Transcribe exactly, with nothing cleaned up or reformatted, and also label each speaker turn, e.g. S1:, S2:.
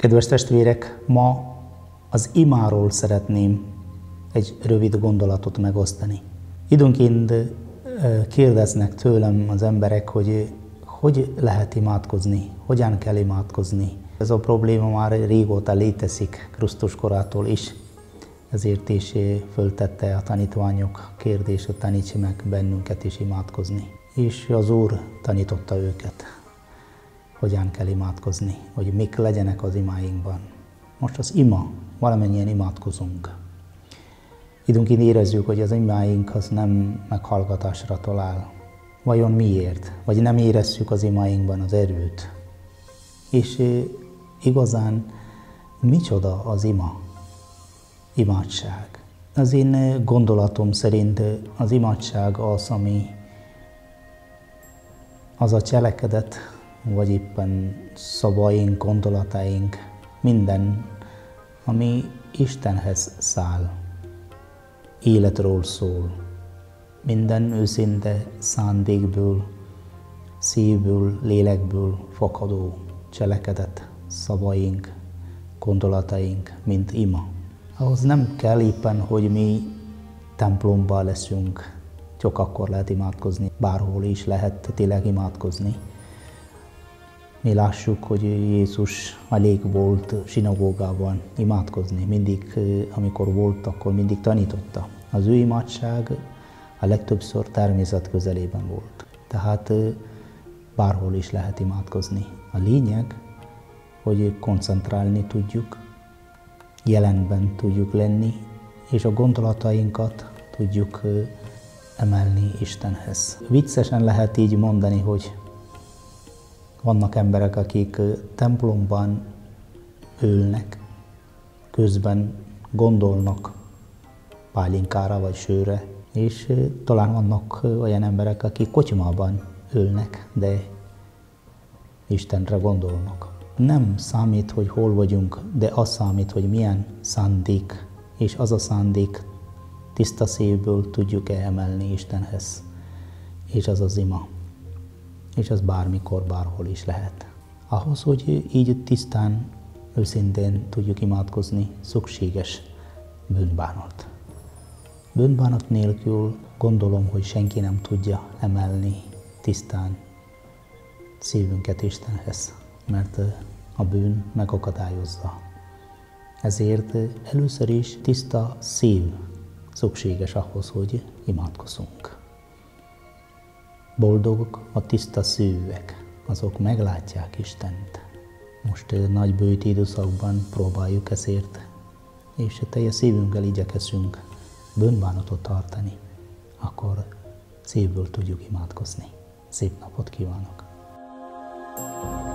S1: Kedves testvérek, ma az imáról szeretném egy rövid gondolatot megosztani. Időnként kérdeznek tőlem az emberek, hogy hogy lehet imádkozni, hogyan kell imádkozni. Ez a probléma már régóta létezik, Krisztus korától is, ezért is föltette a tanítványok kérdést, hogy taníts meg bennünket is imádkozni. És az Úr tanította őket, hogyan kell imádkozni, hogy mik legyenek az imáinkban. Most az ima, valamennyien imádkozunk. Időnként érezzük, hogy az imáink az nem meghallgatásra talál. Vajon miért? Vagy nem érezzük az imáinkban az erőt? És igazán micsoda az ima? Imádság. Az én gondolatom szerint az imádság az, ami az a cselekedet, vagy éppen szavaink, gondolataink, minden, ami Istenhez száll, életről szól, minden őszinte szándékből, szívből, lélekből fakadó cselekedet, szavaink, gondolataink, mint ima. Ahhoz nem kell éppen, hogy mi templomban leszünk, csak akkor lehet imádkozni, bárhol is lehet tényleg imádkozni. Mi lássuk, hogy Jézus elég volt zsinagógában imádkozni. Mindig, amikor volt, akkor mindig tanította. Az ő imádság a legtöbbször természet közelében volt. Tehát bárhol is lehet imádkozni. A lényeg, hogy koncentrálni tudjuk, jelenben tudjuk lenni, és a gondolatainkat tudjuk emelni Istenhez. Viccesen lehet így mondani, hogy vannak emberek, akik templomban ülnek, közben gondolnak pálinkára vagy sőre, és talán vannak olyan emberek, akik kocsmában ülnek, de Istenre gondolnak. Nem számít, hogy hol vagyunk, de az számít, hogy milyen szándék, és az a szándék tiszta szívből tudjuk-e emelni Istenhez, és az az ima. És az bármikor, bárhol is lehet. Ahhoz, hogy így tisztán, őszintén tudjuk imádkozni, szükséges bűnbánat. Bűnbánat nélkül gondolom, hogy senki nem tudja emelni tisztán szívünket Istenhez, mert a bűn megakadályozza. Ezért először is tiszta szív szükséges ahhoz, hogy imádkozunk. Boldogok a tiszta szívűek, azok meglátják Istent. Most nagy bőti időszakban próbáljuk ezért, és teljes szívünkkel igyekezünk bűnbánatot tartani, akkor szívből tudjuk imádkozni. Szép napot kívánok!